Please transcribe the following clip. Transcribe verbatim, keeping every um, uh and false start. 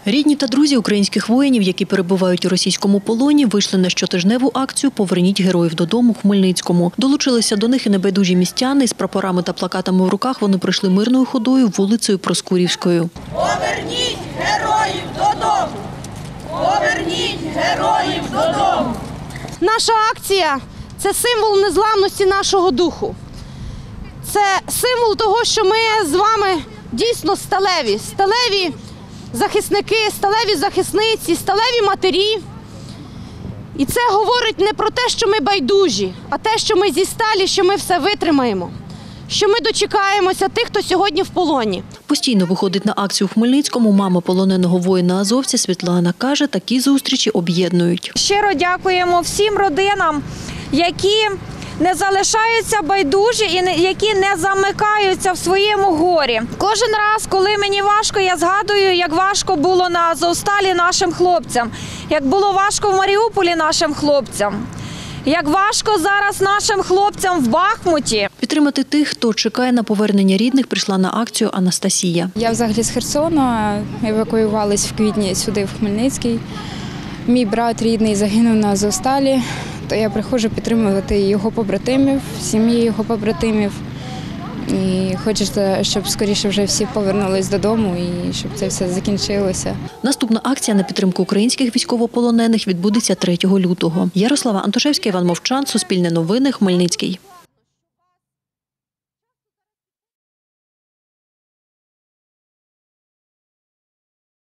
Рідні та друзі українських воїнів, які перебувають у російському полоні, вийшли на щотижневу акцію «Поверніть героїв додому» в Хмельницькому. Долучилися до них і небайдужі містяни. З прапорами та плакатами в руках вони пройшли мирною ходою вулицею Проскурівською. Поверніть героїв додому! Поверніть героїв додому! Наша акція – це символ незламності нашого духу. Це символ того, що ми з вами дійсно сталеві. Сталеві захисники, сталеві захисниці, сталеві матері. І це говорить не про те, що ми байдужі, а те, що ми зі сталі, що ми все витримаємо, що ми дочекаємося тих, хто сьогодні в полоні. Постійно виходить на акцію в Хмельницькому мама полоненого воїна-азовця Світлана. Каже, такі зустрічі об'єднують. Щиро дякуємо всім родинам, які не залишаються байдужі і які не замикаються в своєму горі. Кожен раз, коли мені важко, я згадую, як важко було на Азовсталі нашим хлопцям, як було важко в Маріуполі нашим хлопцям, як важко зараз нашим хлопцям в Бахмуті. Підтримати тих, хто чекає на повернення рідних, прийшла на акцію Анастасія. Я взагалі з Херсона, евакуювалась в квітні сюди, в Хмельницький. Мій брат рідний загинув на Азовсталі, то я приходжу підтримувати його побратимів, сім'ї його побратимів. І хочеться, щоб скоріше вже всі повернулись додому і щоб це все закінчилося. Наступна акція на підтримку українських військовополонених відбудеться третього лютого. Ярослава Антошевська, Іван Мовчан, Суспільне новини, Хмельницький.